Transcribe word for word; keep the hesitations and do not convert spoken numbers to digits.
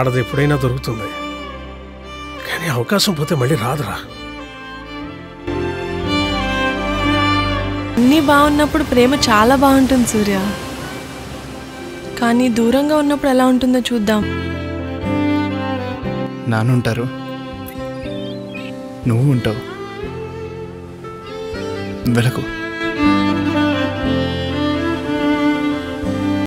ఆడది ఎప్పుడైనా దొరుకుతుంది, కానీ అవకాశం పోతే మళ్ళీ రాదురా. అన్నీ బాగున్నప్పుడు ప్రేమ చాలా బాగుంటుంది సూర్య, కానీ దూరంగా ఉన్నప్పుడు ఎలా ఉంటుందో చూద్దాం. నానుంటారు, నువ్వు ఉంటావు, వెలకు.